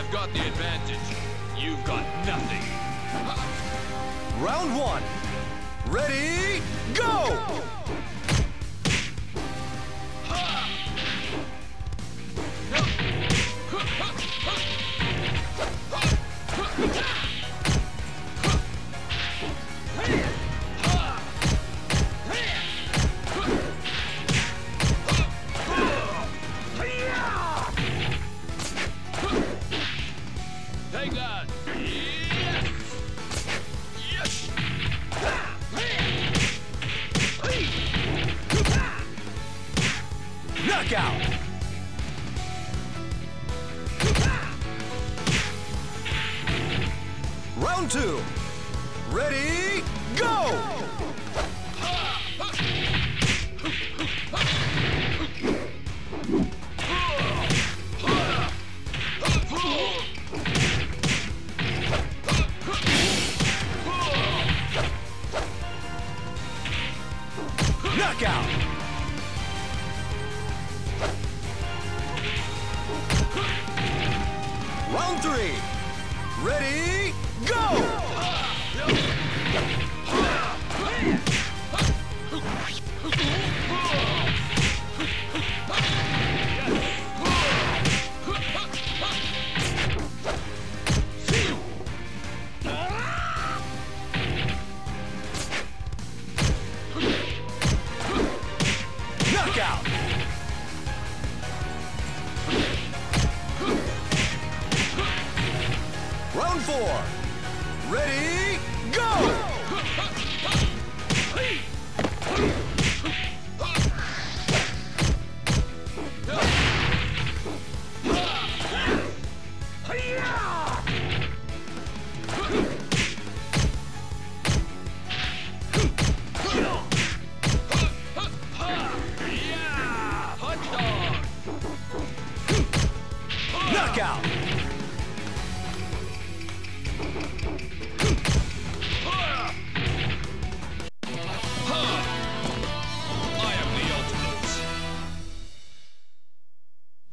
got the advantage. You've got nothing. Round one. Ready, go! Take that! Yes! Knockout! Round two. Ready, go! Knockout! Round three. Ready, go! Knockout! Round four. Ready, go!